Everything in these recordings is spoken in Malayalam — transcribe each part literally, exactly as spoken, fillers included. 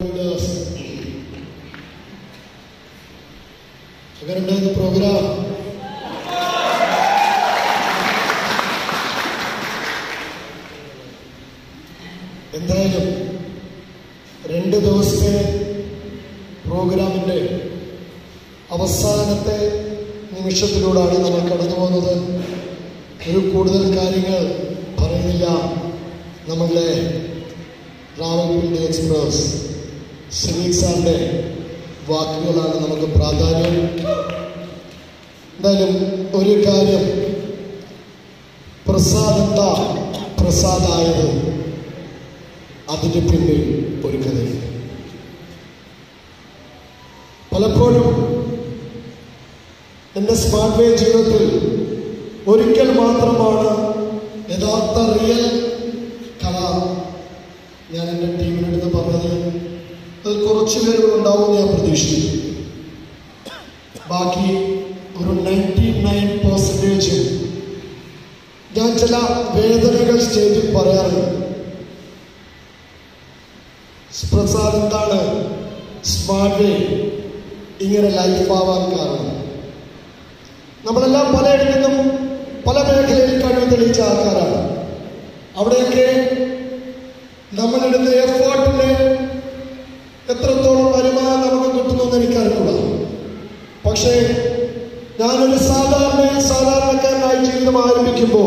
എങ്ങനെയുണ്ടായിരുന്നു പ്രോഗ്രാം? എന്തായാലും രണ്ട് ദിവസത്തെ പ്രോഗ്രാമിൻ്റെ അവസാനത്തെ നിമിഷത്തിലൂടെയാണ് നമ്മൾ കടന്നു പോകുന്നത്. ഒരു കൂടുതൽ കാര്യങ്ങൾ പറയുന്നില്ല. നമ്മളുടെ റാവൽപിണ്ടി എക്സ്പ്രസ് സിനീക് സാറിൻ്റെ വാക്കുകളാണ് നമുക്ക് പ്രാധാന്യം. എന്തായാലും ഒരു കാര്യം, പ്രസാദ് എന്താ പ്രസാദായത്, അതിൻ്റെ പിന്നിൽ ഒരു കഥയുണ്ട്. പലപ്പോഴും എൻ്റെ സ്മാർട്ട് വേ ജീവിതത്തിൽ ഒരിക്കൽ മാത്രമാണ് യഥാർത്ഥ റിയൽ കഥ ഞാൻ എൻ്റെ ടീമിനടുത്ത് പറഞ്ഞത്. അത് കുറച്ച് പേരുണ്ടാവും ഞാൻ പ്രതീക്ഷിച്ചു. ബാക്കി ഒരു നയൻറ്റി നയൻ പെർസെൻറ്റേജ് ഞാൻ ചില വേദനകൾ സ്റ്റേജിൽ പറയാറുണ്ട്. പ്രസാദ് എന്താണ് സ്മാർട്ട് വേ ഇങ്ങനെ ലൈഫാവാൻ കാരണം? നമ്മളെല്ലാം പലയിടത്തും പല മേഖലയിൽ കഴിവ് തെളിയിച്ച ആൾക്കാരാണ്. അവിടെയൊക്കെ നമ്മളിടുന്ന എഫേർട്ടിന് എത്രത്തോളം വരുമാനം നമുക്ക് കിട്ടുന്നു എനിക്കറിയില്ല. പക്ഷേ ഞാനൊരു സാധാരണ സാധാരണക്കാരനായി ജീവിതം ആരംഭിക്കുമ്പോൾ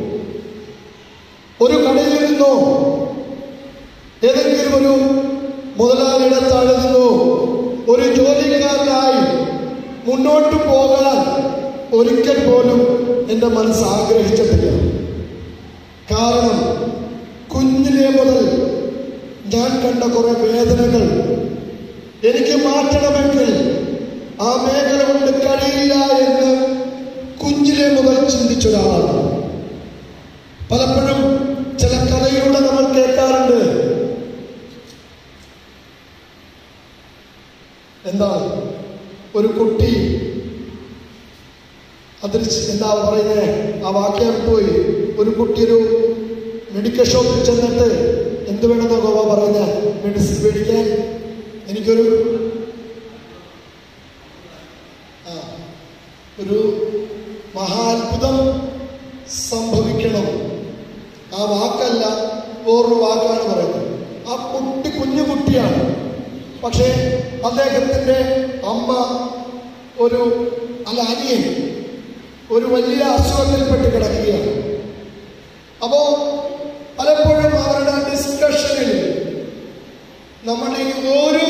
ഒരു കടയിൽ നിന്നോ ഏതെങ്കിലും ഒരു മുതലാളിയുടെ താഴെ നിന്നോ ഒരു ജോലിക്കാരനായി മുന്നോട്ട് പോകാൻ ഒരിക്കൽ പോലും എൻ്റെ മനസ്സ് ആഗ്രഹിച്ചിട്ടില്ല. കാരണം കുഞ്ഞിലെ മുതൽ ഞാൻ കണ്ട കുറെ വേദനകൾ എനിക്ക് മാറ്റണമെങ്കിൽ ആ മേഖല കൊണ്ട് കഴിയില്ല എന്ന് കുഞ്ഞിലെ മുതൽ ചിന്തിച്ചൊരാളാണ്. പലപ്പോഴും ചില കഥയിലൂടെ നമ്മൾ കേൾക്കാറുണ്ട്. എന്താണ് ഒരു കുട്ടി, അതിൽ എന്താ പറയുന്നത്, ആ വാക്യം പോയി, ഒരു കുട്ടി ഒരു മെഡിക്കൽ ഷോപ്പിൽ ചെന്നിട്ട് എന്ത് വേണമെന്നോ ഗോവ പറയുന്ന മെഡിസിൻ മേടിക്കാൻ എനിക്കൊരു ആ ഒരു മഹാത്ഭുതം സംഭവിക്കണം. ആ വാക്കല്ല, വേറൊരു വാക്കാണ് പറയുന്നത്. ആ കുട്ടി കുഞ്ഞു കുട്ടിയാണ്. പക്ഷേ അദ്ദേഹത്തിൻ്റെ അമ്മ ഒരു അല്ല അനിയൻ ഒരു വലിയ അസുഖത്തിൽപ്പെട്ട് കിടക്കുകയാണ്. അപ്പോ പലപ്പോഴും അവരുടെ ഡിസ്കഷനിൽ നമ്മുടെ ഈ ഓരോ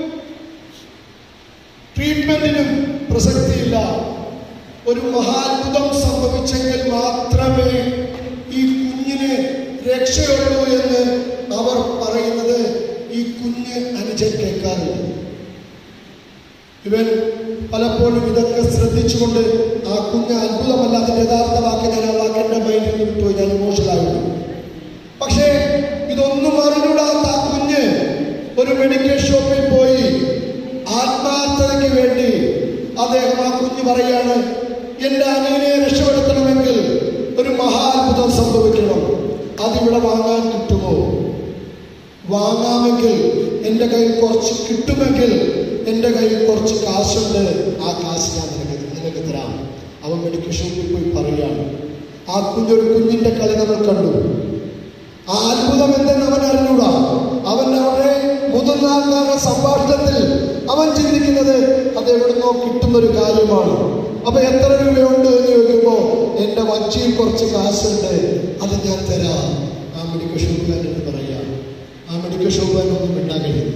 ട്രീറ്റ്മെന്റിനും പ്രസക്തിയില്ല. ഒരു മഹാത്ഭുതം സംഭവിച്ചെങ്കിൽ മാത്രമേ ഈ കുഞ്ഞിന് രക്ഷയുള്ളൂ എന്ന് അവർ പറയുന്നത് ഈ കുഞ്ഞ് അനുജൻ കേൾക്കാറുണ്ട്. ഇവൻ പലപ്പോഴും ഇതൊക്കെ ശ്രദ്ധിച്ചുകൊണ്ട് ആ കുഞ്ഞ് അത്ഭുതമല്ല, അതിൻ്റെ യഥാർത്ഥ വാക്ക് ഞാൻ ആ വാക്കിൻ്റെ മൈൻഡിൽ വിട്ടുപോയി, ഞാൻ ഇമോഷണലായിരുന്നു. പക്ഷേ ഇതൊന്നും അറിഞ്ഞൂടാത്ത ആ കുഞ്ഞ് ഒരു മെഡിക്കൽ ഷോപ്പിൽ പോയി ആത്മാർത്ഥതയ്ക്ക് വേണ്ടി അദ്ദേഹം ആ കുഞ്ഞ് പറയാണ്, എൻ്റെ അനിയനെ രക്ഷപ്പെടുത്തണമെങ്കിൽ ഒരു മഹാത്ഭുതം സംഭവിക്കണം. അതിവിടെ വാങ്ങാൻ കിട്ടുമോ? വാങ്ങാമെങ്കിൽ എൻ്റെ കയ്യിൽ കുറച്ച് കിട്ടുമെങ്കിൽ എൻ്റെ കയ്യിൽ കുറച്ച് കാശുണ്ട്, ആ കാശ് ഞാൻ നിനക്ക് നിനക്ക് തരാം. അവൻ മെഡിക്കൽ ഷോപ്പിൽ പോയി പറയുകയാണ്. ആ കുഞ്ഞൊരു കുഞ്ഞിൻ്റെ കളി നമ്മൾ കണ്ടു. ആ അത്ഭുതം എന്തെന്ന് അവൻ അറിഞ്ഞൂടാ. അവൻ അവിടെ മുതിർന്ന ആൾക്കാരുടെ സംഭാഷണത്തിൽ അവൻ ചിന്തിക്കുന്നത് അത് എവിടുന്നോ കിട്ടുന്നൊരു കാര്യമാണ്. അപ്പൊ എത്ര രൂപയുണ്ട് എന്ന് ചോദിക്കുമ്പോ എൻ്റെ വച്ചിയിൽ കുറച്ച് കാശുണ്ട്, അത് ഞാൻ തരാം. ആ മെഡിക്കൽ ഷോപ്പുകാരൻ പറയാ. ആ മെഡിക്കൽ ഷോപ്പുകാരനൊന്നും മിണ്ടാൻ കഴിയുന്നില്ല.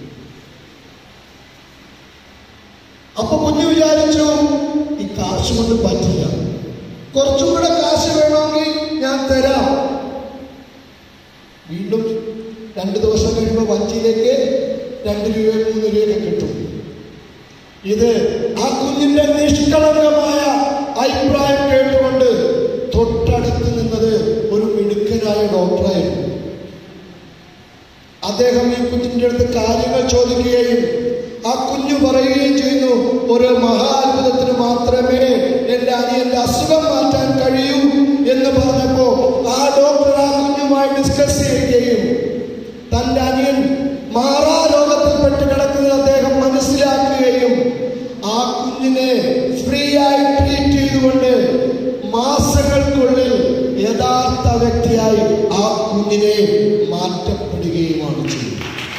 അപ്പൊ കുഞ്ഞു വിചാരിച്ചു ഈ കാശ് കൊണ്ട് പറ്റില്ല, കുറച്ചും കൂടെ കാശ് വേണമെങ്കിൽ ഞാൻ തരാം. വീണ്ടും രണ്ടു ദിവസം കഴിയുമ്പോൾ വഞ്ചിയിലേക്ക് രണ്ട് രൂപയോ മൂന്ന് രൂപയൊക്കെ കിട്ടും. ഇത് ആ കുഞ്ഞിന്റെ നിഷ്കളങ്കമായ അഭിപ്രായം കേട്ടുകൊണ്ട് തൊട്ടടുത്ത് നിന്നത് ഒരു മിടുക്കനായ ഡോക്ടറായിരുന്നു. അദ്ദേഹം ഈ കുഞ്ഞിന്റെ അടുത്ത് കാര്യങ്ങൾ ചോദിക്കുകയും ആ കുഞ്ഞു പറയുകയും ചെയ്യുന്നു, ഒരു മഹാത്ഭുതത്തിന് മാത്രമേ എൻ്റെ അനിയന്റെ അസുഖം മാറ്റാൻ കഴിയൂ എന്ന് പറഞ്ഞപ്പോ ആ ഡോക്ടർ ആ കുഞ്ഞുമായി ഡിസ്കസ് ചെയ്യുകയും തൻ്റെ അനിയൻ മാറാ രോഗത്തിൽ കുഞ്ഞിനെ ഫ്രീ ആയി ട്രീറ്റ് ചെയ്തുകൊണ്ട് മാസങ്ങൾക്കുള്ളിൽ യഥാർത്ഥ വ്യക്തിയായി ആ കുഞ്ഞിനെ മാറ്റപ്പെടുകയുമാണ് ചെയ്യുന്നത്.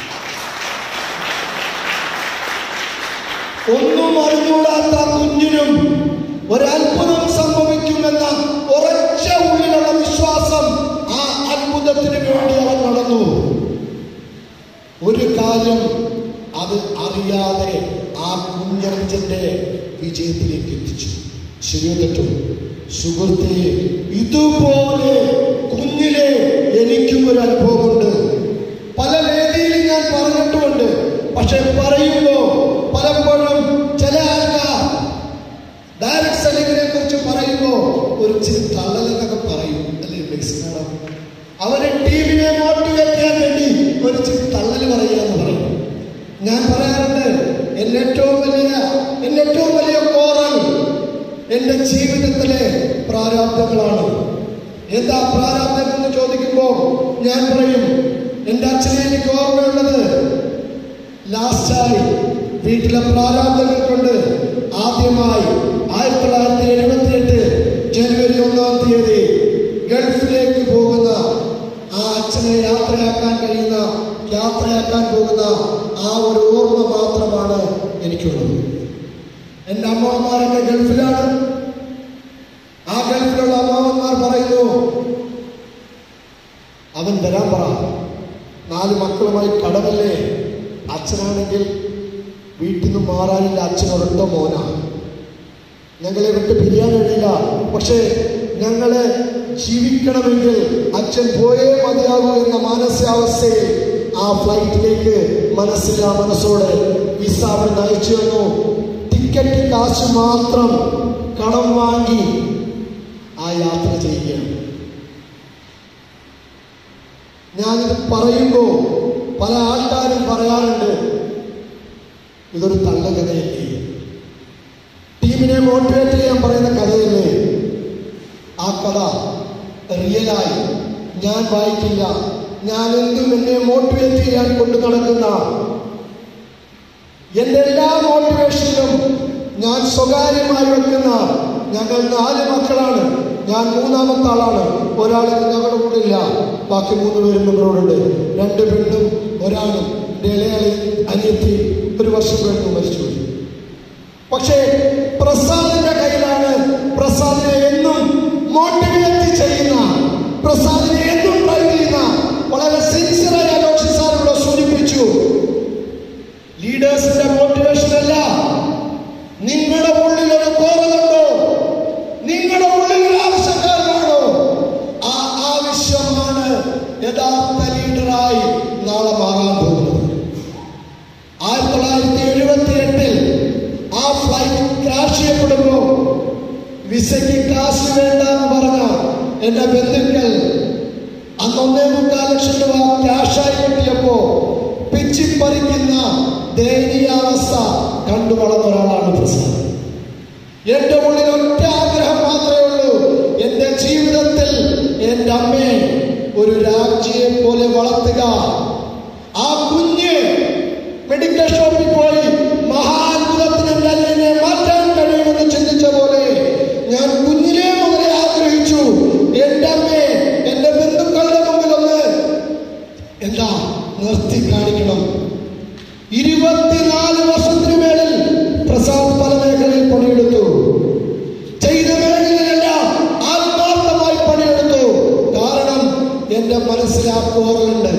ഒന്നും അറിഞ്ഞൂടാത്ത കുഞ്ഞിനും ഒരത്ഭുതം സംഭവിക്കുമെന്ന ഉറച്ച ഉള്ളിലുള്ള വിശ്വാസം, ആ അത്ഭുതത്തിന് വേണ്ടി അവൻ നടന്നു. ഒരു കാര്യം അത് അറിയാതെ ആ കുഞ്ഞഞ്ചന്റെ വിജയത്തിലേക്ക് എത്തിച്ചു. ശരിയോ തെറ്റോ? സുഹൃത്തെ, ഇതുപോലെ കുഞ്ഞിലെ എനിക്കും ഒരു അനുഭവമുണ്ട്. പല വേദിയിൽ ഞാൻ പറഞ്ഞിട്ടുമുണ്ട്. പക്ഷെ പറയുമ്പോ പലപ്പോഴും ചില ആൾക്കാർ ഡയറക്ട് സെല്ലിങ്ങിനെ കുറിച്ച് പറയുമ്പോ ഒരു ചില തള്ളലെന്നൊക്കെ പറയും, അല്ലെ? ബിസിനസ് അവരെ ടീമിനെ മോട്ടിവേറ്റ് ചെയ്യാൻ വേണ്ടി ഒരു ചില തള്ളൽ പറയുക എന്ന് പറയും. ഞാൻ പറയാറുണ്ട്, എന്റെ ഏറ്റവും വലിയ എന്റെ ഏറ്റവും വലിയ കോറൽ എന്റെ ജീവിതത്തിലെ പ്രാരാബ്ദങ്ങളാണ്. എന്താ പ്രാരാബ്ദം എന്ന് ചോദിക്കുമ്പോ ഞാൻ പറയും, എന്റെ അച്ഛനെ എനിക്ക് ഓർമ്മയുള്ളത് ലാസ്റ്റായി വീട്ടിലെ പ്രാരാബ്ദങ്ങൾ കൊണ്ട് ആദ്യമായി ആയിരത്തി തൊള്ളായിരത്തി എഴുപത്തി എട്ട് ജനുവരി ഒന്നാം തീയതി ഗൾഫിലേക്ക് പോകുന്ന ആ അച്ഛനെ യാത്രയാക്കാൻ കഴിയുന്ന യാത്രയാക്കാൻ പോകുന്ന ആ ഒരു ഓർമ്മ മാത്രമാണ് എനിക്കുള്ളത്. എൻ്റെ അമ്മാവന്മാരൊക്കെ ഗൾഫിലാണ്. ആ ഗൾഫിലുള്ള അമ്മാവന്മാർ പറയുന്നു, അവൻ വരാൻ പറ, നാല് മക്കളുമായി കടമല്ലേ. അച്ഛനാണെങ്കിൽ വീട്ടിൽ നിന്ന് മാറാനില്ല, അച്ഛൻ ഒരൊറ്റ മോനാണ്. ഞങ്ങളെ വിട്ട് പിരിയാൻ കഴിയില്ല. പക്ഷേ ഞങ്ങളെ ജീവിക്കണമെങ്കിൽ അച്ഛൻ പോയേ മതിയാകൂ എന്ന മാനസികാവസ്ഥയിൽ ആ ഫ്ലൈറ്റിലേക്ക് മനസ്സില്ലാ മനസ്സോടെ വിസ അവിടെ അയച്ചു തന്നു. ടിക്കറ്റ് കാശ് മാത്രം കടം വാങ്ങി ആ യാത്ര ചെയ്യുകയാണ്. ഞാനിത് പറയുമ്പോൾ പല ആൾക്കാരും പറയാറുണ്ട്, ഇതൊരു തള്ളകഥയല്ലേ, ടീമിനെ മോട്ടിവേറ്റ് ചെയ്യാൻ പറയുന്ന കഥയല്ലേ. ആ കഥ റിയലായി ഞാൻ വായിക്കില്ല. ഞാൻ എന്തും എന്നെ മോട്ടിവേറ്റ് ചെയ്യാൻ കൊണ്ടു നടക്കുന്ന എന്റെ എല്ലാ മോട്ടിവേഷനും ഞാൻ സ്വകാര്യമായി വെക്കുന്ന, ഞങ്ങൾ നാല് മക്കളാണ്, ഞാൻ മൂന്നാമത്തെ ആളാണ്. ഒരാൾ ഞങ്ങളുടെ കൂടെ ഇല്ല, ബാക്കി മൂന്ന് പേരും നമ്മളോടുണ്ട്. രണ്ട് പെണ്ണും ഒരാളും. എൻ്റെ ഇളയാളി അനിയത്തി ഒരു വർഷം കഴിഞ്ഞു മരിച്ചുപോയി. പക്ഷേ പ്രസാദിന്റെ കയ്യിലാണ്, പ്രസാദിനെ എന്നും മോട്ടിവേറ്റ് ചെയ്യുന്ന, പ്രസാദിനെ എന്നും ഡ്രൈവ് ചെയ്യുന്ന വളരെ സിൻസിയറായി അലോക്ഷി സാർ ഇവിടെ സൂചിപ്പിച്ചു. ലീഡേഴ്സിന്റെ മോട്ടിവേഷൻ അല്ല, നിങ്ങളുടെ ഉള്ളിൽ ഒരു കോറലുണ്ടോ, നിങ്ങളുടെ ഉള്ളിൽ ഒരു ആവശ്യക്കാരനാണോ, ആ ആവശ്യമാണ് യഥാർത്ഥ ലീഡറായി നാളെ മാറാൻ പോകുന്നത്. ആയിരത്തി തൊള്ളായിരത്തി എഴുപത്തി എട്ടിൽ ആ ഫ്ലൈറ്റ് ക്രാഷ് ചെയ്യപ്പെടുമ്പോ വിസയ്ക്ക് കാശ് വേണ്ട എന്ന് പറഞ്ഞ എന്റെ ബന്ധുക്കൾ അന്ന് ഒന്നേ മുക്കാൽ ലക്ഷം രൂപ ക്യാഷായി കിട്ടിയപ്പോ പിച്ചിപ്പറിക്കുന്ന ദയനീയാവസ്ഥ കണ്ടു വളർന്ന ഒരാളാണ് പ്രസാദ്. എന്റെ ഉള്ളിൽ ഒറ്റ ആഗ്രഹം മാത്രമേ ഉള്ളൂ, എന്റെ ജീവിതത്തിൽ എന്റെ അമ്മയെ ഒരു രാജ്ഞിയെ പോലെ വളർത്തുക. ആ കുഞ്ഞ് മെഡിക്കൽ ഷോപ്പിൽ പോയി മഹാത്ഭുതത്തിന് എന്നെ മാറ്റാൻ കഴിയുമെന്ന് ചിന്തിച്ച പോലെ ഞാൻ കുഞ്ഞിലെ മുതലേ ആഗ്രഹിച്ചു, എന്റെ അമ്മയെ എന്റെ ബന്ധുക്കളുടെ മുമ്പിൽ ഒന്ന് എന്താ നിർത്തി കാണിക്കണം. ഇരുപത്തിനാല് വർഷത്തിന് മേളിൽ പ്രസാദ് പല മേഖലയിൽ പണിയെടുത്തു. ചെയ്ത മേഖലയിലെല്ലാം ആത്മാർത്ഥമായി പണിയെടുത്തു. കാരണം എന്റെ മനസ്സിലാക്കുന്നുണ്ട്,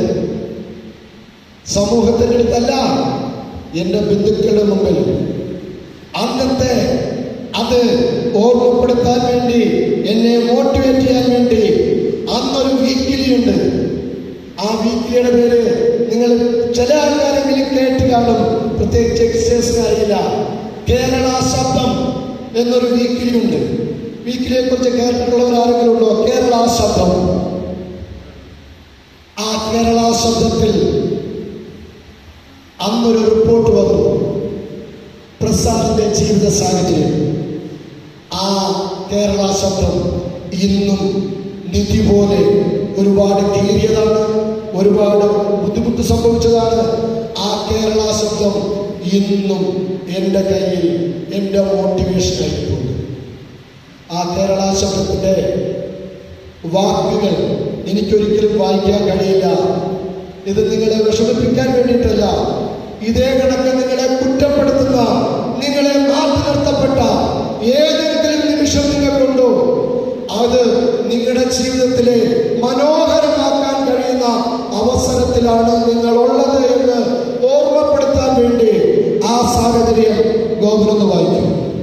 സമൂഹത്തിന്റെ അടുത്തല്ല, എന്റെ ബന്ധുക്കളുടെ മുമ്പിൽ. അന്നത്തെ അത് ഓർമ്മപ്പെടുത്താൻ വേണ്ടി, എന്നെ മോട്ടിവേറ്റ് ചെയ്യാൻ വേണ്ടി അന്നൊരു വീക്കിലി ഉണ്ട്. ആ വീക്കിലിയുടെ പേര് നിങ്ങൾ ചില ആൾക്കാരെങ്കിലും കേട്ട് കാണും, പ്രത്യേകിച്ച് എക്സേഴ്സിന് അറിയില്ല. കേരള ശബ്ദം എന്നൊരു വീക്കിലി ഉണ്ട്. വീക്കിലിയെ കുറിച്ച് കേട്ടിട്ടുള്ളവർ ആരെങ്കിലും ഉണ്ടോ? കേരള ശബ്ദം. ആ കേരള ശബ്ദത്തിൽ അന്നൊരു റിപ്പോർട്ട് വന്നു, പ്രസാദിന്റെ ജീവിത സാഹചര്യം. ആ കേരള ശബ്ദം ഇന്നും നിധി പോലെ ഒരുപാട് കീറിയതാണ്, ഒരുപാട് ബുദ്ധിമുട്ട് സംഭവിച്ചതാണ്. ആ കേരള ശബ്ദം ഇന്നും എൻ്റെ കയ്യിൽ എൻ്റെ മോട്ടിവേഷൻ ആയിട്ടുണ്ട്. ആ കേരള ശബ്ദത്തിൻ്റെ വാക്കുകൾ എനിക്കൊരിക്കലും വായിക്കാൻ കഴിയില്ല. ഇത് നിങ്ങളെ വിഷമിപ്പിക്കാൻ വേണ്ടിയിട്ടല്ല. ഇതേ കണക്ക് നിങ്ങളെ കുറ്റപ്പെടുത്തുന്ന, നിങ്ങളെ മാറ്റി നിർത്തപ്പെട്ട ഏതെങ്കിലും നിമിഷം നിങ്ങൾക്കുണ്ടോ, അത് നിങ്ങളുടെ ജീവിതത്തിലെ മനോഹരമാക്കാൻ കഴിയുന്ന അവസരത്തിലാണ് നിങ്ങളുള്ളത് എന്ന് ഓർമ്മപ്പെടുത്താൻ വേണ്ടി ആ സാഹചര്യം ഗോകുലൊന്ന് വായിക്കും.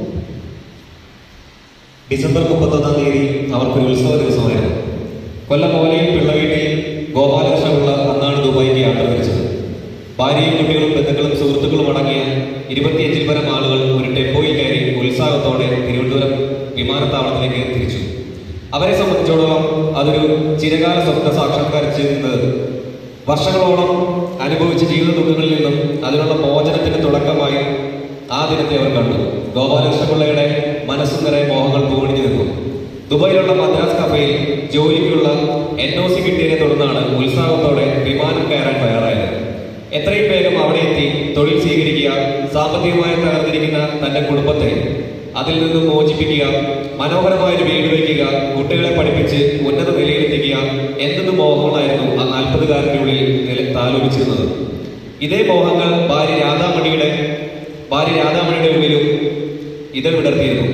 ഡിസംബർ മുപ്പത്തൊന്നാം തീയതി അവർക്കൊരു ഉത്സവ ദിവസമായിരുന്നു. കൊല്ലം ഓലയിൽ പിള്ളവീട്ടിൽ ഗോപാലകൃഷ്ണപിള്ള അന്നാണ് ദുബായിക്ക് യാത്ര തിരിച്ചത്. ഭാര്യയും കുട്ടികളും ബന്ധുക്കളും സുഹൃത്തുക്കളും അടങ്ങിയ ഇരുപത്തിയഞ്ചിൽ പരം ആളുകൾ ഒരു ടെമ്പോയിൽ കയറി ഉത്സാഹത്തോടെ തിരുവനന്തപുരം വിമാനത്താവളത്തിലേക്ക് തിരിച്ചു. അവരെ സംബന്ധിച്ചിടത്തോളം അതൊരു ചിരകാല സ്വപ്ന സാക്ഷാത്കരിച്ചിരുന്നത്. വർഷങ്ങളോളം അനുഭവിച്ച ജീവിത ദുഃഖങ്ങളിൽ നിന്നും അതിനുള്ള മോചനത്തിന്റെ തുടക്കമായി ആ ദിനത്തെ അവർ കണ്ടു. ഗോപാലകൃഷ്ണപിള്ളയുടെ മനസ്സു നിറയെ മോഹങ്ങൾ പൂണിഞ്ഞു നിന്നു. ദുബായിലുള്ള മദ്രാസ് കഫയിൽ ജോലിക്കുള്ള എൻ ഒ സി കിട്ടിയതിനെ തുടർന്നാണ് ഉത്സാഹത്തോടെ വിമാനം കയറാൻ തയ്യാറായത്. എത്രയും വേഗം അവിടെ എത്തി തൊഴിൽ സ്വീകരിക്കുക, സാമ്പത്തികമായി തകർന്നിരിക്കുന്ന തന്റെ കുടുംബത്തെ അതിൽ നിന്നും മോചിപ്പിക്കുക, മനോഹരമായൊരു വീട് വയ്ക്കുക, കുട്ടികളെ പഠിപ്പിച്ച് ഉന്നത നിലയിലെത്തിക്കുക എന്തെന്ന് മോഹങ്ങളായിരുന്നു ആ നാൽപ്പതുകാരൻ്റെ ഉള്ളിൽ നില താലോപിച്ചിരുന്നത്. ഇതേ മോഹങ്ങൾ ഭാര്യ രാധാമണിയുടെ ഭാര്യ രാധാമണിയുടെ ഉള്ളിലും ഇതൾ വിടർത്തിയിരുന്നു.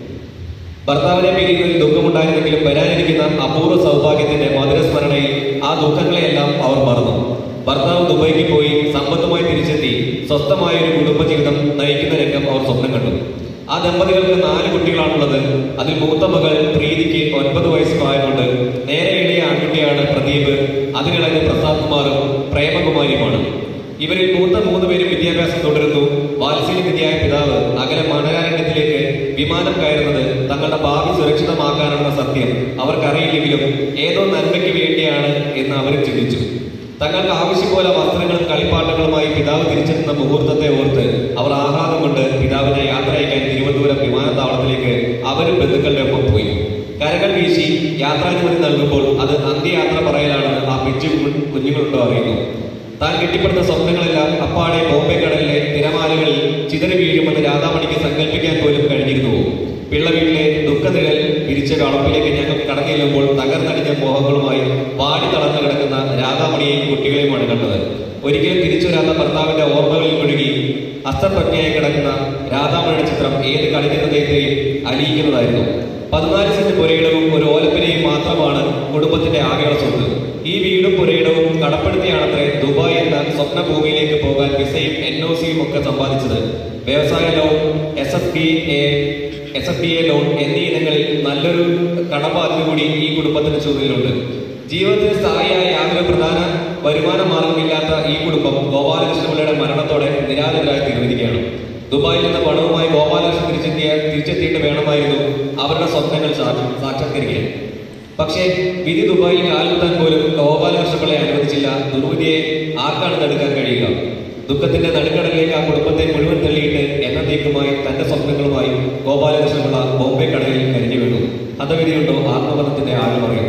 ഭർത്താവിനെ പിരിയുന്നതിൽ ദുഃഖമുണ്ടായിരുന്നെങ്കിലും വരാനിരിക്കുന്ന അപൂർവ സൗഭാഗ്യത്തിന്റെ മധുരസ്മരണയിൽ ആ ദുഃഖങ്ങളെയെല്ലാം അവർ മറന്നു. ഭർത്താവ് ദുബൈക്ക് പോയി സമ്പത്തുമായി തിരിച്ചെത്തി സ്വസ്ഥമായ ഒരു കുടുംബജീവിതം നയിക്കുന്ന രംഗം അവർ സ്വപ്നം കണ്ടു. ആ ദമ്പതികൾക്ക് നാല് കുട്ടികളാണുള്ളത്. അതിൽ മൂത്ത മകൾ പ്രീതിക്ക് ഒൻപത് വയസ്സ് പ്രായമുണ്ട്. നേരെ ഇളയ ആൺകുട്ടിയാണ് പ്രദീപ്. അതിനിടയിൽ പ്രസാദ് കുമാറും പ്രേമകുമാരിയുമാണ്. ഇവരിൽ മൂത്ത മൂന്ന് പേരും വിദ്യാഭ്യാസം തുടരുന്നു. വാത്സല്യനിധിയായ പിതാവ് അകലെ മണരാരണ്യത്തിലേക്ക് വിമാനം കയറുന്നത് തങ്ങളുടെ ഭാവി സുരക്ഷിതമാക്കാനുള്ള സത്യം അവർക്കറിയില്ലെങ്കിലും ഏതോ നന്മയ്ക്ക് വേണ്ടിയാണ് എന്ന് അവർ ചിന്തിച്ചു. തങ്ങൾക്ക് ആവശ്യം പോലെ വസ്ത്രങ്ങളും കളിപ്പാട്ടങ്ങളുമായി പിതാവ് തിരിച്ചെത്തുന്ന മുഹൂർത്തത്തെ ഓർത്ത് അവർ ആഹ്ലാദം കൊണ്ട് പിതാവിനെ യാത്ര അയക്കാൻ തിരുവനന്തപുരം വിമാനത്താവളത്തിലേക്ക് അവരും ബന്ധുക്കളുടെ ഒപ്പം പോയി. കരകൾ വീശി യാത്രാനുമതി നൽകുമ്പോൾ അത് അന്ത്യയാത്ര പറയലാണെന്ന് ആ പിച്ചു കുഞ്ഞുങ്ങളുണ്ടോ അറിയുന്നു. താൻ കെട്ടിപ്പടുത്ത സ്വപ്നങ്ങളെല്ലാം അപ്പാടെ ബോംബെ കടലിലെ തിരമാലകളിൽ ചിതറി വീഴുമെന്ന് രാധാമണിക്ക് സങ്കല്പിക്കാൻ പോലും കഴിഞ്ഞിരുന്നു. പിള്ള വീട്ടിലെ ദുഃഖനിഴൽ പിരിച്ച കളപ്പിലേക്ക് ഞങ്ങൾ കടങ്ങില്ലുമ്പോൾ തകർന്നടിഞ്ഞ മോഹങ്ങളുമായി പാടി തളർന്നു കിടക്കുന്ന രാധാമണിയെയും കുട്ടികളെയുമാണ് കണ്ടത്. ഒരിക്കലും തിരിച്ചു വരാത്ത ഭർത്താവിന്റെ ഓർമ്മകളിൽ മുഴുകി അസ്തപ്രജ്ഞയായി കിടക്കുന്ന രാധാമണിയുടെ ചിത്രം ഏത് കളിക്കുന്നതേയും അലിയിക്കുന്നതായിരുന്നു. പതിനാല് സെന്റ് പുരയിടവും ഒരു ഓലപ്പിനെയും മാത്രമാണ് കുടുംബത്തിന്റെ ആകെയുള്ള സ്വത്ത്. ഈ വീടും പുരയിടവും കടപ്പെടുത്തിയാണത്രേ ദുബായ് എന്ന സ്വപ്നഭൂമിയിലേക്ക് പോകാൻ വിസയും എൻ ഒ സിയും ഒക്കെ സമ്പാദിച്ചത്. വ്യവസായ loan, S F B A S F B A loan എന്നീ ഇനങ്ങളിൽ നല്ലൊരു കടബാധ്യത കൂടി ഈ കുടുംബത്തിന്റെ ചുമതലയുണ്ട്. ജീവിതത്തിൽ സ്ഥായിയായ യാതൊരു പ്രധാന വരുമാന മാർഗമില്ലാത്ത ഈ കുടുംബം ഗോപാലകൃഷ്ണപിള്ളയുടെ മരണത്തോടെ നിരാതരായി തീർന്നിരിക്കുകയാണ്. ദുബായിൽ നിന്ന് പണവുമായി ഗോപാലകൃഷ്ണൻ തിരിച്ചെത്തിയ തിരിച്ചെത്തിയിട്ട് വേണമായിരുന്നു അവരുടെ സ്വപ്നങ്ങൾ സാക്ഷാത്കരിക്കാൻ. പക്ഷേ വിധി ദുബായിൽ കാലുകുത്താൻ പോലും ഗോപാലകൃഷ്ണപിള്ളയെ അനുവദിച്ചില്ല. ദുർവിധിയെ ആർക്കാണ് തടുക്കാൻ കഴിയുക? ദുഃഖത്തിന്റെ നടുക്കടലിലേക്ക് ആ കുടുംബത്തെ മുഴുവൻ തള്ളിയിട്ട് എന്നേക്കുമായി തന്റെ സ്വപ്നങ്ങളുമായി ഗോപാലകൃഷ്ണപിള്ള ബോംബെ കടലിൽ കരിഞ്ഞു വീണു. ഹതവിധിയുണ്ടോ ആത്മബന്ധത്തിന്റെ ആഴം പറയുന്നു.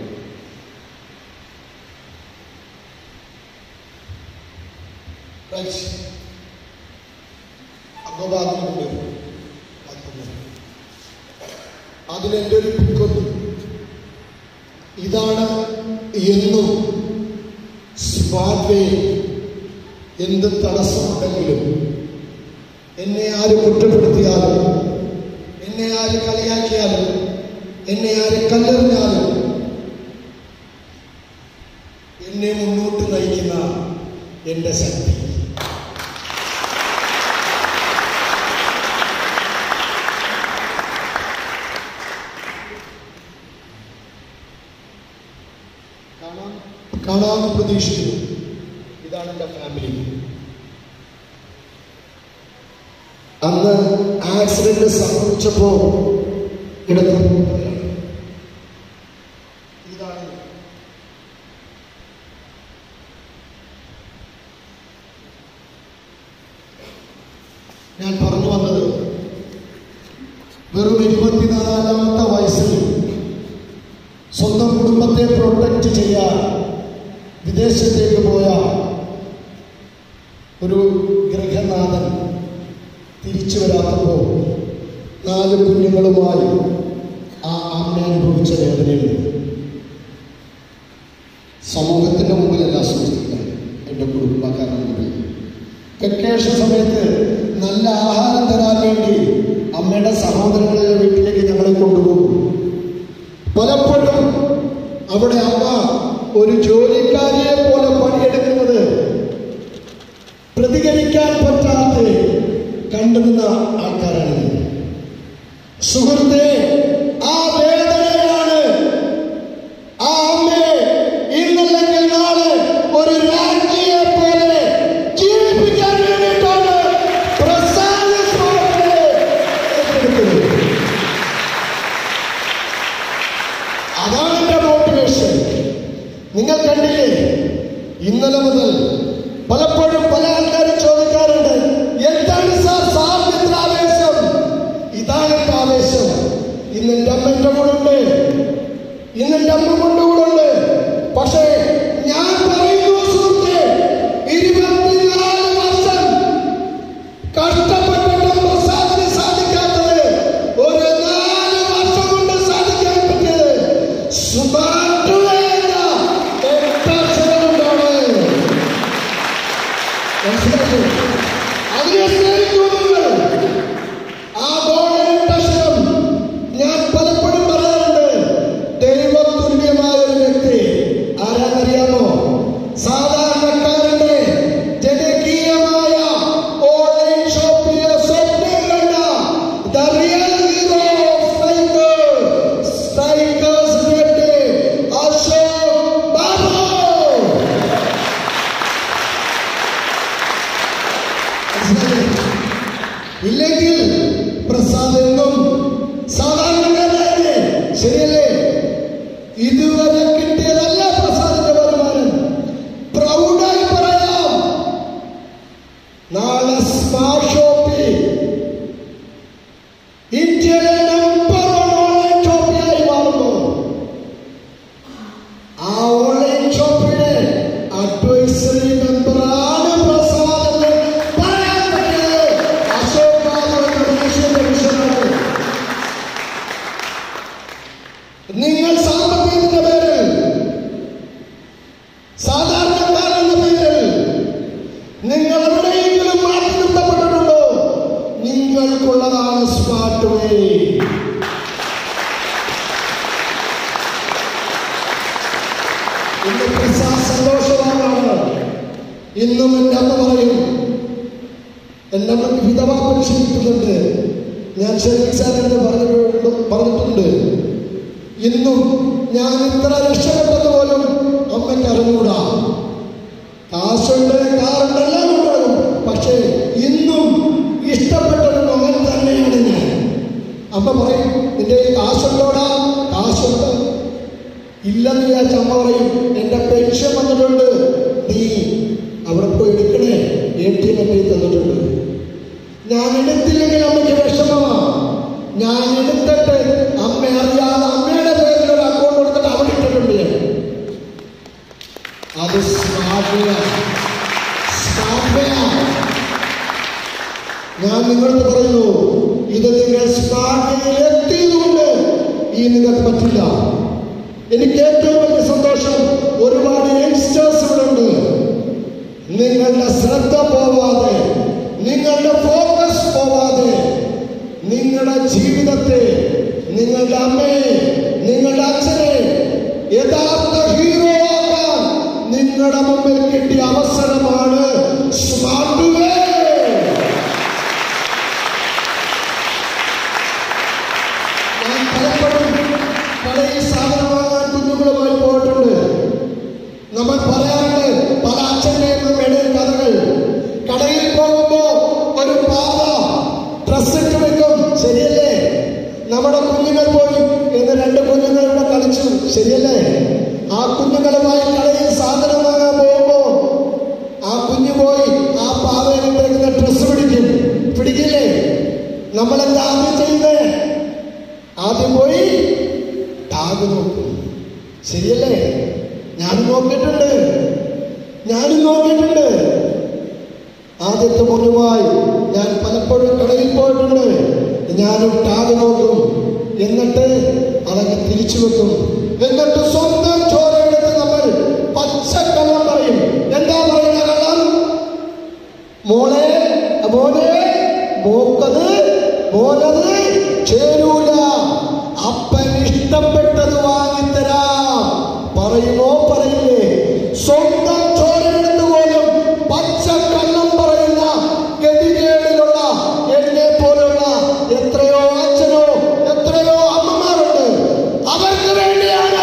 അതിലെന്റെ ഒരു പിക്കൊന്നു ഇതാണ് എന്നും സ്വാദ്വേ എന്ത് തടസ്സമുണ്ടെങ്കിലും എന്നെ ആര് കുറ്റപ്പെടുത്തിയാലും എന്നെ ആര് കളിയാക്കിയാലും എന്നെ ആര് കല്ലെറിഞ്ഞാലും എന്നെ മുന്നോട്ട് നയിക്കുന്ന എൻ്റെ ശക്തി. കാണാമെന്ന് പ്രതീക്ഷിക്കുന്നു. ഇതാണ് എൻ്റെ ഫാമിലി. അന്ന് ആക്സിഡന്റ് സംഭവിച്ചപ്പോ ഇടത്ത് ഇതാണ് ഞാൻ പറഞ്ഞു വന്നത്. വെറും ഇരുപത്തിനാലാമത്തെ വയസ്സിൽ സ്വന്തം കുടുംബത്തെ പ്രൊട്ടക്റ്റ് ചെയ്യാൻ വിദേശത്തേക്ക് പോയ ഒരു ഗൃഹനാഥൻ തിരിച്ചു വരാത്തപ്പോൾ നാല് കുഞ്ഞുങ്ങളുമായി ആ അമ്മ അനുഭവിച്ച വേദനയുണ്ട്. സമൂഹത്തിൻ്റെ മുമ്പിലല്ല സൂചിപ്പിക്കാൻ, എൻ്റെ കുടുംബക്കാരുടെ മുമ്പിൽ. വെക്കേഷൻ സമയത്ത് നല്ല ആഹാരം തരാൻ വേണ്ടി അമ്മയുടെ സഹോദരങ്ങളുടെ വീട്ടിലേക്ക് ഞങ്ങളെ കൊണ്ടുപോകും. പലപ്പോഴും അവിടെ അമ്മ ഒരു ജോലിക്കാരിയെ പോലെ പണിയെടുക്കുന്നത് പ്രതികരിക്കാൻ പറ്റാതെ കണ്ടുനിന്ന ആൾക്കാരാണ്. സുഹൃത്തെ, ആ വേദനയാണ് ആ അമ്മയെ ഇന്നല്ലെങ്കിൽ നാളെ ഒരു രാജ്ഞിയെ പോലെ ജീവിപ്പിക്കാൻ വേണ്ടിയിട്ടാണ് പ്രസാദ് സ്വാമിയെ ഏറ്റെടുക്കുന്നത്. അതാണ് എന്റെ മോട്ടിവേഷൻ. നിങ്ങൾ കണ്ടില്ലേ, ഇന്നലെ മുതൽ പലപ്പോഴും പല ആൾക്കാരും ചോദിക്കാറുണ്ട്, എന്താണ് സാർ സാറിന് ഇത്ര ആവേശം? ഇതാണ് എന്റെ ആവേശം. ഇന്ന് എന്റെ അമ്മ എന്റെ കൂടെ ഉണ്ട്, ഇന്ന് എന്റെ അമ്മ കൊണ്ട് കൂടെ ഉണ്ട്. പക്ഷേ ഞാൻ പറയുന്നു സുഹൃത്തെ, ഇരുപത്തിനാല് വർഷം കഷ്ടപ്പെട്ടിട്ടും പ്രസാദിന് സാധിക്കാത്തത് ഒരു നാല് വർഷം കൊണ്ട് സാധിക്കാൻ പറ്റിയത് സുമാറ്റുള്ള എട്ടക്ഷരമുണ്ടാണ്. മനസ്സിലായോ? അതിനെ സ്നേഹിക്കുന്നു. ആ ഗോൾഡൻ ഞാൻ പലപ്പോഴും പറയാറുണ്ട്, ദൈവതുല്യമായ ഒരു വ്യക്തി ആരാന്നറിയാമോ? സാധാരണക്കാരന്റെ ജനകീയമായ ഓൺലൈൻ ഷോപ്പിലെ സ്വപ്നം കണ്ട the real hero of strikers strikers great Ashok Babu. ഇല്ലെങ്കിൽ പ്രസാദ് എന്നും സാധാരണക്കാരനെ, ശരിയല്ലേ? ഇതുവരെ കിട്ടിയതല്ല പ്രസാദിന്റെ വരുമാനം. പ്രൗഢായി പറയാം, നാളെ സ്മാർട്ട് ഷോപ്പിൽ ഇന്ത്യയിലെ നമ്പർ വൺ ഓൺലൈൻ ഷോപ്പിലായി മാറുന്നു. ആ ഓൺലൈൻ ഷോപ്പിലെ അഡ്വൈസറി മെമ്പറാണ് പ്രസാദ് എന്ന് പറയാൻ പറ്റിയത് അശോക് ബാബു എന്ന മനുഷ്യന്റെ വിഷയമാണ്. നിങ്ങൾ സാമ്പത്തികത്തിന്റെ പേരിൽ, സാധാരണക്കാരെന്ന പേരിൽ നിങ്ങൾ എവിടെയെങ്കിലും മാറ്റി നിർത്തപ്പെട്ടിട്ടുണ്ടോ? നിങ്ങൾക്കുള്ളതാണ് സ്മാർട്ട് വേ. ഇന്ന് പ്രസാദ് സന്തോഷവാനാണ്. ഇന്നും എൻ്റെ അമ്മ പറയും, എൻ്റെ അമ്മക്ക് വിധവാ പെൻഷൻ കിട്ടുന്നുണ്ട്. ഞാൻ ശരീരസാറിന്റെ പറഞ്ഞിട്ടുണ്ട് പറഞ്ഞിട്ടുണ്ട് ഇന്നും ഞാൻ ഇത്ര രക്ഷപ്പെട്ടത് പോലും അമ്മയ്ക്ക് അറിഞ്ഞൂടാ. കാശുണ്ട്, കാറുണ്ട്, എല്ലാം ഉണ്ടാകും. പക്ഷേ ഇന്നും ഇഷ്ടപ്പെട്ടൊരു മകൻ തന്നെയാണ് ഞാൻ. അമ്മ പറയും, നിന്റെ ഈ കാശുണ്ടോടാ? കാശുണ്ട്. ഇല്ലെന്ന് വിചാരിച്ച അമ്മ പറയും, എന്റെ പെൻഷൻ വന്നിട്ടുണ്ട്, നീ അവിടെ പോയി എടുക്കണേ, എ ടി എം ഒക്കെ തന്നിട്ടുണ്ട്. ഞാൻ എടുത്തില്ലെങ്കിൽ അമ്മയ്ക്ക് വിഷമമാണ്. ഞാൻ എടുത്തിട്ട് അമ്മ അറിയാതെ അമ്മയുടെ പേരിൽ ഒരു അക്കൗണ്ട് കൊടുത്തിട്ട് അവിടെ ഇട്ടിട്ടുണ്ട് ഞാൻ. അത് ഞാൻ നിങ്ങളോട് പറയുന്നു, ഇത് നിങ്ങൾ സ്മാർട്ട് എത്തിയതുകൊണ്ട് ഈ നിങ്ങൾക്ക് പറ്റില്ല. എനിക്ക് ഏറ്റവും വലിയ സന്തോഷം, ഒരുപാട് യങ്സ്റ്റേഴ്സ് ഇവിടെ ഉണ്ട്. നിങ്ങളുടെ ശ്രദ്ധ പോവാതെ, നിങ്ങളുടെ ഫോക്കസ് പോവാതെ, നിങ്ങളുടെ ജീവിതത്തെ, നിങ്ങളുടെ അമ്മയെ, നിങ്ങളുടെ അച്ഛനെ യഥാർത്ഥ ഹീറോ ആക്കാൻ നിങ്ങളുടെ മുമ്പിൽ കിട്ടിയ അവസരമാണ് സ്മാർട്ട് വേ. ഞാൻ പലപ്പോഴും കടയിൽ സാധനം വാങ്ങാൻ കുഞ്ഞുങ്ങളുമായി പോയിട്ടുണ്ട്. നമ്മൾ പറയാറുണ്ട് പല അച്ഛൻ്റെയും അമ്മയുടെയും കഥകൾ. കടയിൽ പോകുമ്പോ ഒരു പാത ഡ്രസ് ഇട്ട് വെക്കും, ശരിയല്ലേ? നമ്മുടെ കുഞ്ഞുങ്ങൾ പോയി എന്ന് രണ്ട് കുഞ്ഞുങ്ങൾ ഇവിടെ കളിച്ചു, ശരിയല്ലേ? ആ കുഞ്ഞുങ്ങളുമായി കടയിൽ സാധനം വാങ്ങാൻ പോകുമ്പോ ആ കുഞ്ഞു പോയി ആ പാതയിലിട്ടേക്കുന്ന ഡ്രസ് പിടിക്കും, പിടിക്കില്ലേ? നമ്മളെന്താ ആദ്യം ചെയ്യുന്നത്? ആദ്യം പോയി ടാഗ് നോക്കും, ശരിയല്ലേ? ഞാനും നോക്കിയിട്ടുണ്ട്, ഞാനും നോക്കിയിട്ടുണ്ട്. ആദ്യം വെളുത്ത മുണ്ടുമായി ഞാൻ പലപ്പോഴും കടയിൽ പോയിട്ടുണ്ട്. ഞാനും ടാഗ് നോക്കും, എന്നിട്ട് അതങ്ങ് തിരിച്ചു വെക്കും. എന്നിട്ട് സ്വന്തം ചോരയെടുത്ത് നമ്മൾ പച്ചക്കള്ളം പറയും. എന്താ പറയുന്ന കള്ളം? മോളെ, മോനെ, മോക്കത് മോനത് ചേരൂല, അപ്പൻ ഇഷ്ടപ്പെട്ടത് വാങ്ങിത്തരാം പറയുമോ? പറയില്ലേ? സ്വന്തം ചോരയെടുത്ത് പോലും പച്ചക്കള്ളം പറയുന്ന ഗതികേടിലുള്ള എന്നെ പോലുള്ള എത്രയോ അച്ഛനോ എത്രയോ അമ്മമാരുണ്ട്. അവർക്ക് വേണ്ടിയാണ്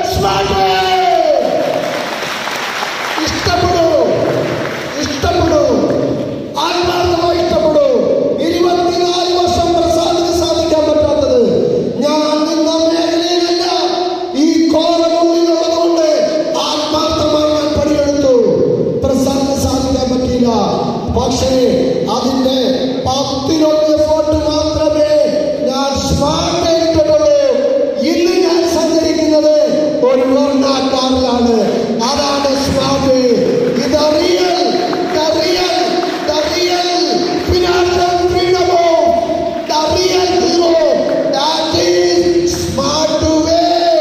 ഇഷ്ടപ്പെടൂ, ഇഷ്ടപ്പെടൂ, ആത്മാർത്ഥമായി ഇഷ്ടപ്പെടൂ. ഇരുപത്തിനാല് വർഷം പ്രസാദിന് സാധിക്കാൻ പറ്റാത്തത് ഞാൻ നിന്ന മേഖലയിലല്ല, ഈ കോലമുള്ളിലുള്ളതുകൊണ്ട് ആത്മാർത്ഥമായി ഞാൻ പണിയെടുത്തു. പ്രസാദിന് സാധിക്കാൻ പറ്റിയില്ല. പക്ഷേ അതിന്റെ പത്തിലൊന്ന് ഫോട്ടോ മാത്രമേ ഞാൻ സ്മാർട്ട് ചെയ്തിട്ടുള്ളൂ. ഇന്ന് ഞാൻ സഞ്ചരിക്കുന്നത് ഒരു വർണ്ണാക്കാറിലാണ്. അതാണ് സ്മാർട്ട്. ഇത് real, the real, the real financial freedom of the real hero, that is smart way.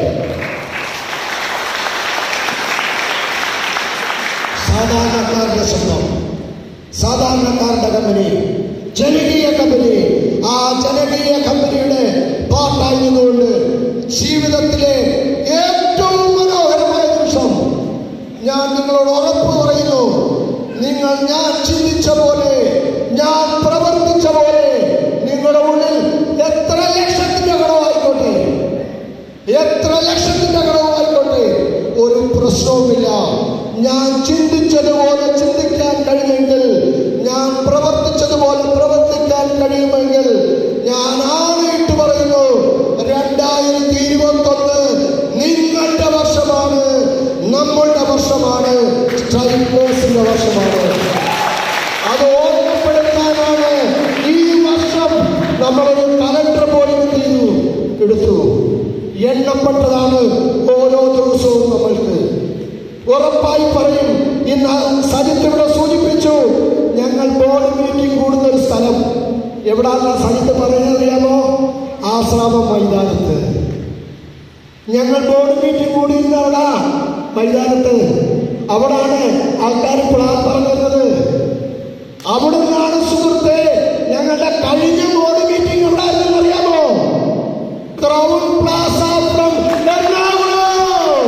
സാധാരണക്കാരുടെ സ്വന്തം, സാധാരണക്കാരുടെ കമ്പനി, ജനകീയ കമ്പനി. ആ ജനകീയ കമ്പനിയുടെ പാർട്ടായി നിന്നുകൊണ്ട് ജീവിതത്തിലെ ഏറ്റവും മനോഹരമായ നിമിഷം ഞാൻ നിങ്ങളോട് ഉറപ്പ് പറയുന്നു. നിങ്ങൾ ഞാൻ ചിന്തിച്ച പോലെ, ഞാൻ പ്രവർത്തിച്ച പോലെ നിങ്ങളുടെ ഉള്ളിൽ എത്ര ലക്ഷത്തിന്റെ കടവായിക്കോട്ടെ, എത്ര ലക്ഷത്തിന്റെ കടവായിക്കോട്ടെ, ഒരു പ്രശ്നവുമില്ല. ഞാൻ ചിന്തിച്ചതുപോലെ ചിന്തിക്കാൻ കഴിയുമെങ്കിൽ, ഞാൻ പ്രവർത്തിച്ചതുപോലെ പ്രവർത്തിക്കാൻ കഴിയുമെങ്കിൽ, ഞാൻ ആണയിട്ട് പറയുന്നു, രണ്ടായിരത്തി ഇരുപത്തി ഒന്ന് നിങ്ങളുടെ വർഷമാണ്, നമ്മളുടെ വർഷമാണ്, സ്ട്രൈക്കേഴ്സിന്റെ വർഷമാണ്. അത് ഓർമ്മപ്പെടുത്താനാണ് ഈ വർഷം നമ്മളൊരു കലണ്ടർ പോലും ചെയ്തു എടുത്തു. എണ്ണപ്പെട്ടതാണ് ഓരോ ദിവസവും നമ്മൾക്ക്. ഉറപ്പായി പറയും, ഇന്ന് സജിത്ത് ഇവിടെ സൂചിപ്പിച്ചു, ഞങ്ങൾ ബോർഡ് മീറ്റിംഗ് കൂടുന്ന ഒരു സ്ഥലം എവിടാണ് സജിത്ത് പറയുന്നറിയാമോ? ആശ്രാമം മൈതാനത്ത്. ഞങ്ങൾ ബോർഡ് മീറ്റിംഗ് കൂടിയിരുന്ന അവിടെ മൈതാനത്ത്, അവിടാണ് ആൾക്കാർ പ്ലാൻ പറഞ്ഞത്. അവിടെ നിന്നാണ് സുഹൃത്തെ ഞങ്ങളുടെ കഴിഞ്ഞ ബോർഡ് മീറ്റിംഗ് ഉണ്ടായിരുന്നു അറിയാമോ? Crowne Plaza from Ernakulam.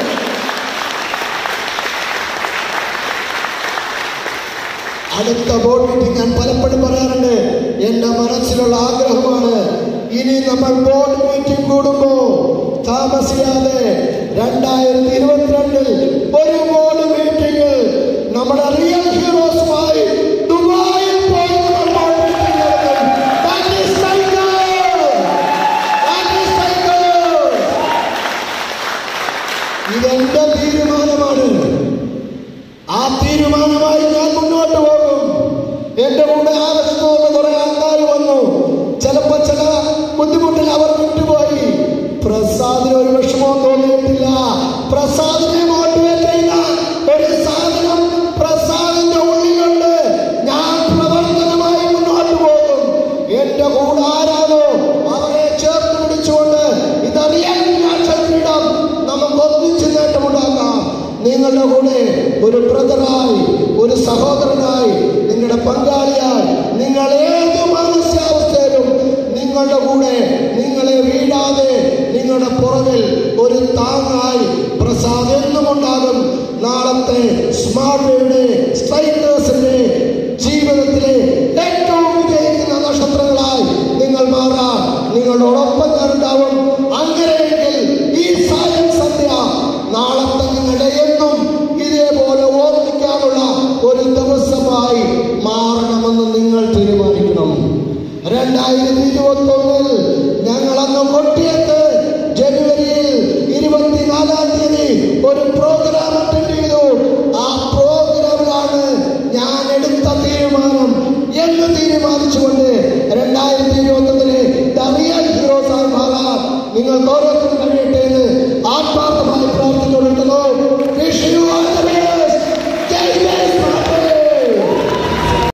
അടുത്ത ബോർഡ് മീറ്റിംഗ് ഞാൻ പലപ്പോഴും പറയാറുണ്ട്, എന്റെ മനസ്സിലുള്ള ആഗ്രഹമാണ്, ഇനി നമ്മൾ ബോർഡ് മീറ്റിംഗ് കൂടുമ്പോ താമസിയാതെ രണ്ടായിരത്തി ഇരുപത്തിരണ്ടിൽ ഒരു ബോർഡ് മീറ്റിംഗ് നമ്മുടെ റിയൽ ഹീറോസുമായി ദുബായിൽ പോയി ഇതെന്റെ തീരുമാനമാണ്. ആ തീരുമാനമായി ഞാൻ മുന്നോട്ട് പോകും. എന്റെ കൂടെ ആവശ്യമുള്ള കുറെ ആൾക്കാർ വന്നു. ചിലപ്പോ ചില ബുദ്ധിമുട്ടിൽ അവർ വിട്ടുപോയി. പ്രസാദിന് ഒരു വിഷമവും തോന്നിയിട്ടില്ല. പ്രസാദിനെ മോട്ടിവേറ്റ് ചെയ്യുന്ന ഒരു സാധനം പ്രസാദിന്റെ ഉള്ളിലുണ്ട്. ഞാൻ പ്രവർത്തനമായി മുന്നോട്ട് പോകും. എന്റെ കൂടെ ആരാണോ അവരെ ചേർത്ത് പിടിച്ചുകൊണ്ട് ഇതറിയാൻ ഫ്രീഡം നമുക്ക് ഒന്നിച്ച് നേട്ടമുണ്ടാക്കാം. നിങ്ങളുടെ കൂടെ ഒരു ബ്രദറായി, ഒരു സഹോദരനായി, നിങ്ങളുടെ പങ്കാളിയായി, നിങ്ങൾ ഏത് മാനസികാവസ്ഥയിലും നിങ്ങളുടെ കൂടെ, നിങ്ങളെ വീഴാതെ നിങ്ങളുടെ പുറകിൽ ഒരു താങ്ങായി പ്രസാദ് എന്നും ഉണ്ടാകും. നാളത്തെ സ്മാർട്ട് സ്ട്രൈക്കേഴ്സിന്റെ ജീവിതത്തിലെ ഏറ്റവും വിജയിക്കുന്ന നക്ഷത്രങ്ങളായി നിങ്ങൾ മാറാൻ നിങ്ങളോടൊപ്പം ഞാനുണ്ടാവും. അങ്ങനെയെങ്കിൽ ഈ സായം സന്ധ്യ നാളത്തെ നിങ്ങളുടെ എന്നും ഇതേപോലെ ഓർമ്മിക്കാനുള്ള ഒരു ദിവസമായി മാറണമെന്ന് നിങ്ങൾ തീരുമാനിക്കണം. രണ്ടായിരത്തി ഇരുപത്തി ഒന്നിൽ ഞങ്ങളന്ന് കൊട്ടിയത്ത് ജനുവരിയിൽ ഇരുപത്തിനാലാം തീയതി ഒരു പ്രോഗ്രാം അറ്റൻഡ് ചെയ്തു. ആ പ്രോഗ്രാമിലാണ് ഞാൻ എടുത്ത തീരുമാനം എന്ന് തീരുമാനിച്ചുകൊണ്ട് രണ്ടായിരത്തി ഇരുപത്തി ഒന്നിലെ റിയൽ ഹീറോസായി മാറാൻ നിങ്ങൾക്ക് ഓരോരുത്തരും കഴിയട്ടെ.